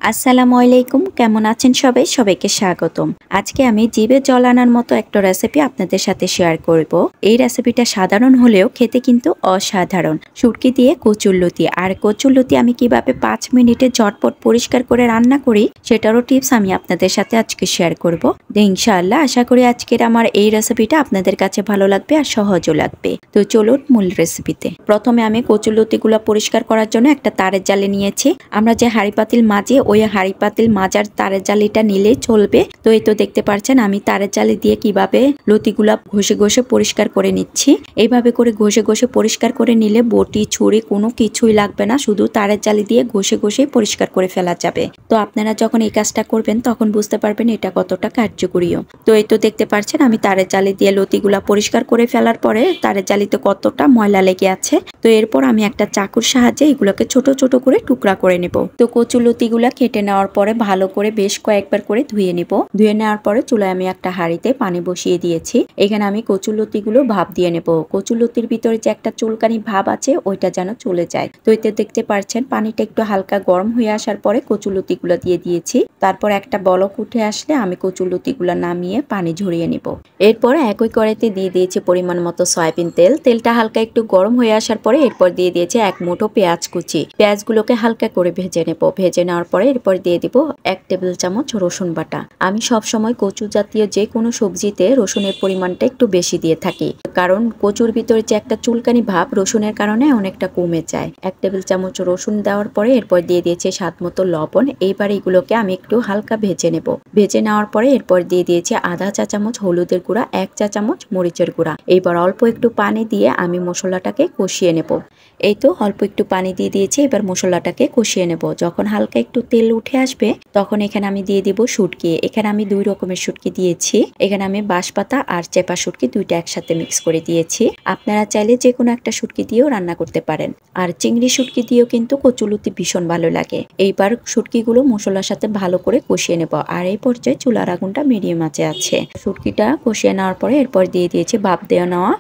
আসসালামু আলাইকুম, কেমন আছেন সবাই? সবাইকে স্বাগতম। আজকে আমি জিভে জল আনার মতো একটা রেসিপি আপনাদের সাথে শেয়ার করব। এই রেসিপিটা সাধারণ হলেও খেতে কিন্তু অসাধারণ। শুটকি দিয়ে কচুরলতি, আর কচুরলতি আমি কিভাবে 5 মিনিটে ঝটপট পরিষ্কার করে রান্না করি সেটারও টিপস আমি আপনাদের সাথে আজকে শেয়ার করব। ইনশাআল্লাহ আশা করি আজকের আমার এই রেসিপিটা আপনাদের কাছে ভালো লাগবে আর সহজও লাগবে। তো চলুন মূল রেসিপিতে। প্রথমে আমি কচুরলতিগুলো পরিষ্কার করার জন্য একটা তারের জালি নিয়েছি। আমরা যে হাঁড়ি পাতিল মাজি ওই হাঁড়ি পাতিল মাজার তারের জালিটা নিলেই চলবে। তো এই তো দেখতে পাচ্ছেন আমি তারের জালি দিয়ে কিভাবে লতিগুলা ঘষে ঘষে পরিষ্কার করে নিচ্ছি। এইভাবে করে ঘষে ঘষে পরিষ্কার করে নিলে বটি ছুরি কোনো কিছুই লাগবে না, শুধু তারের জালি দিয়ে ঘষে ঘষে পরিষ্কার করে ফেলা যাবে। তো আপনারা যখন এই কাজটা করবেন তখন বুঝতে পারবেন এটা কতটা কার্যকরীও। তো এই তো দেখতে পাচ্ছেন আমি তারের জালি দিয়ে লতিগুলা পরিষ্কার করে ফেলার পরে তারের জালিতে কতটা ময়লা লেগে আছে। তো এরপর আমি একটা চাকুর সাহায্যে এগুলোকে ছোট ছোট করে টুকরা করে নেব। তো কচুলতিগুলা কেটে নেওয়ার পরে ভালো করে বেশ কয়েকবার করে ধুয়ে নেব। ধুয়ে নেওয়ার পরে চুলায় আমি একটা হাঁড়িতে পানি বসিয়ে দিয়েছি। এখানে আমি কচুলতিগুলো ভাপ দিয়ে নেব। কচুলতির ভিতরে যে একটা চুলকানি ভাব আছে ওইটা যেন চলে যায়। তো এতে দেখতে পাচ্ছেন পানিটা একটু হালকা গরম হয়ে আসার পরে কচুলতিগুলো দিয়ে দিয়েছি। তারপর একটা বলক উঠে আসলে আমি কচুলতিগুলো নামিয়ে পানি ঝরিয়ে নেব। এরপর একই কড়াইতে দিয়ে দিয়েছি পরিমাণ মতো সয়াবিন তেল। তেলটা হালকা একটু গরম হয়ে আসার পরে এরপর দিয়ে দিয়েছি এক মুঠো পেঁয়াজ কুচি। পেঁয়াজগুলোকে হালকা করে ভেজে নেব। ভেজে নেওয়ার পরে এরপর দিয়ে দিব 1 টেবিল চামচ রসুন বাটা। আমি সব সময় কচু জাতীয় যে কোনো সবজিতে রসুনের পরিমাণটা একটু বেশি দিয়ে থাকি, কারণ কচুর ভিতরে যে একটা চুলকানি ভাব রসুনের কারণে অনেকটা কমে যায়। 1 টেবিল চামচ রসুন দেওয়ার পরে এরপর দিয়ে দিয়েছি স্বাদ মতো লবণ। এইবার এগুলোকে আমি একটু হালকা ভেজে নেব। ভেজে নেওয়ার পরে এরপর দিয়ে দিয়েছি আধা চা চামচ হলুদের গুঁড়া, 1 চা চামচ মরিচের গুঁড়া। এইবার অল্প একটু পানি দিয়ে আমি মশলাটাকে কষিয়ে নেব। এই তো অল্প একটু পানি দিয়ে দিয়েছি। এবার মশলাটাকে কষিয়ে নেব। যখন হালকা একটু তেল উঠে আসবে তখন এখানে আমি দিয়ে দিব শুটকি। এখানে আমি 2 রকমের শুটকি দিয়েছি। এখানে আমি বাঁশপাতা আর চেপা শুটকি দুইটা একসাথে মিক্স করে দিয়েছি। আপনারা চাইলে যে কোনো একটা শুটকি দিয়েও রান্না করতে পারেন। আর চিংড়ি শুটকি দিয়েও কিন্তু কচুলতি ভীষণ ভালো লাগে। এইবার শুটকিগুলো মশলার সাথে ভালো করে কষিয়ে নেব। আর এই পর্যায়ে চুলার আগুনটা মিডিয়াম আঁচে আছে। শুটকিটা কষিয়ে নেওয়ার পরে এরপর দিয়ে দিয়েছি ভাপ দেওয়া নেওয়া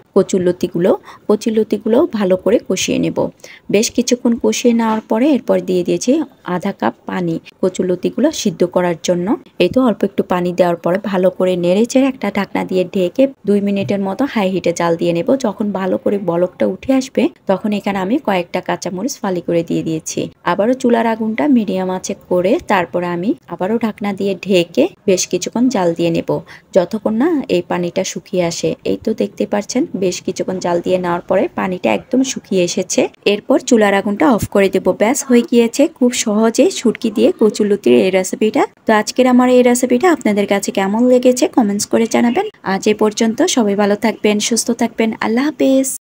কচুলতিগুলো ভালো করে কষিয়ে নেব। বেশ কিছুক্ষণ কষিয়ে নেওয়ার পরে এরপর দিয়ে দিয়েছি আধা কাপ পানি কচুলতিগুলো সিদ্ধ করার জন্য। এই তো অল্প একটু পানি দেওয়ার পরে ভালো করে নেড়েচেড়ে একটা ঢাকনা দিয়ে ঢেকে 2 মিনিটের মতো হাই হিটে জাল দিয়ে নেব। যখন ভালো করে বলকটা উঠে আসবে তখন এখানে আমি কয়েকটা কাঁচামরিচ ফালি করে দিয়ে দিয়েছি। আবারও চুলার আগুনটা মিডিয়াম আঁচে করে তারপরে আমি আবারও ঢাকনা দিয়ে ঢেকে বেশ কিছুক্ষণ জাল দিয়ে নেব, যতক্ষণ না এই পানিটা শুকিয়ে আসে। এই তো দেখতে পাচ্ছেন বেশ কিছুক্ষণ জাল দিয়ে নেওয়ার পরে পানিটা একদম শুকিয়ে এসেছে। এরপর চুলার আগুনটা অফ করে দেব। ব্যাস হয়ে গিয়েছে খুব সহজে শুটকি দিয়ে কচুলতির এই রেসিপিটা। তো আজকের আমার এই রেসিপিটা আপনাদের কাছে কেমন লেগেছে কমেন্টস করে জানাবেন। আজ এ পর্যন্ত, সবাই ভালো থাকবেন, সুস্থ থাকবেন। আল্লাহ হাফেজ।